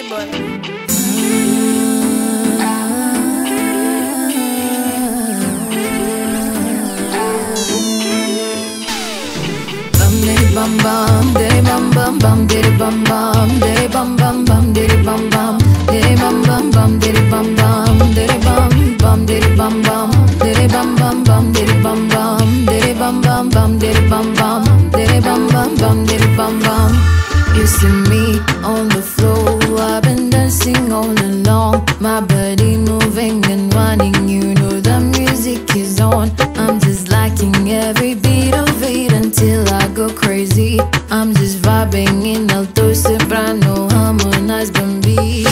Bum bum, diddy bum bum bum, diddy bum bum, diddy bum bum bum, diddy bum bum, diddy bum bum bum, diddy bum bum, diddy bum bum, diddy bum bum, diddy bum bum bum, diddy bum bum, diddy bum bum bum, diddy bum bum, diddy bum bum bum, diddy bum bum. You see me on the floor, I've been dancing all along, my body moving and whining. You know the music is on. I'm just liking every beat of it until I go crazy. I'm just vibing in alto, soprano, harmonized bambi.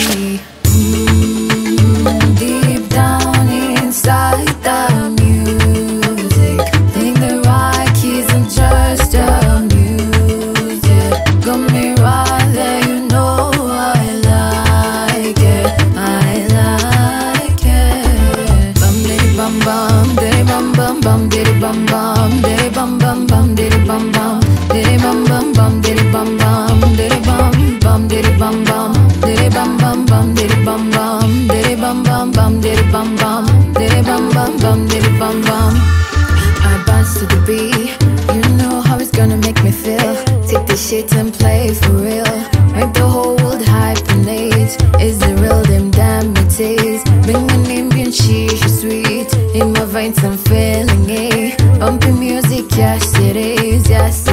Deep down inside the music, think the right keys and just the music got me right there. You know I like it, I like it. Bum diddy bum bum, diddy bum bum bum, diddy bum bum, diddy bum bum bum, diddy bum bum, diddy bum bum bum, diddy bum bum, diddy bum bum, diddy bum bum, diddy bum bum bum, diddy bum bum, diddy bum bum bum, diddy bum bum, diddy bum bum bum, diddy bum bum. I bounce to the beat, you know how it's gonna make me feel. Take the shit and play for real. Make the whole world hypernate. Is the real damn it is. Bring an ambient sheesh sweet. In my veins I'm feeling it. Bumping music, yes it is, yes